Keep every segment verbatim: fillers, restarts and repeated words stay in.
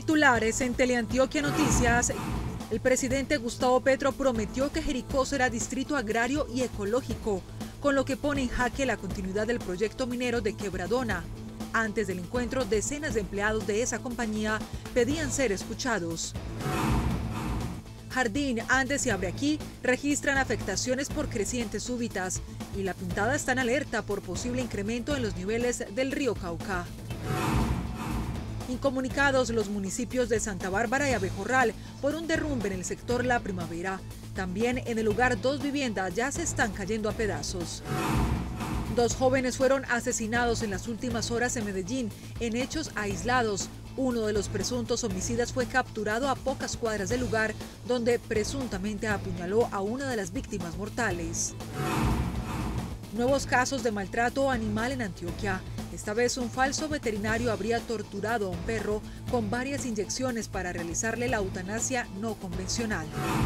Titulares en Teleantioquia Noticias. El presidente Gustavo Petro prometió que Jericó será distrito agrario y ecológico, con lo que pone en jaque la continuidad del proyecto minero de Quebradona. Antes del encuentro, decenas de empleados de esa compañía pedían ser escuchados. Jardín, Andes y Abreaquí registran afectaciones por crecientes súbitas y La Pintada está en alerta por posible incremento en los niveles del río Cauca. Incomunicados los municipios de Santa Bárbara y Abejorral por un derrumbe en el sector La Primavera. También en el lugar dos viviendas ya se están cayendo a pedazos. Dos jóvenes fueron asesinados en las últimas horas en Medellín en hechos aislados. Uno de los presuntos homicidas fue capturado a pocas cuadras del lugar donde presuntamente apuñaló a una de las víctimas mortales. Nuevos casos de maltrato animal en Antioquia. Esta vez un falso veterinario habría torturado a un perro con varias inyecciones para realizarle la eutanasia no convencional.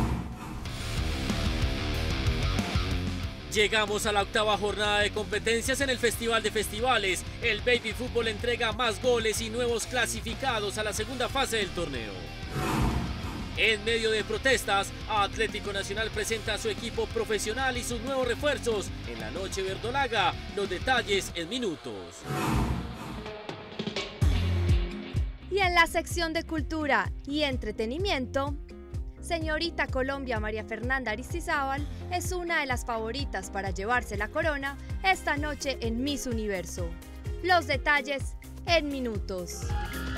Llegamos a la octava jornada de competencias en el Festival de Festivales. El Baby Fútbol entrega más goles y nuevos clasificados a la segunda fase del torneo. En medio de protestas, Atlético Nacional presenta a su equipo profesional y sus nuevos refuerzos en la noche verdolaga. Los detalles en minutos. Y en la sección de cultura y entretenimiento, señorita Colombia María Fernanda Aristizábal es una de las favoritas para llevarse la corona esta noche en Miss Universo. Los detalles en minutos.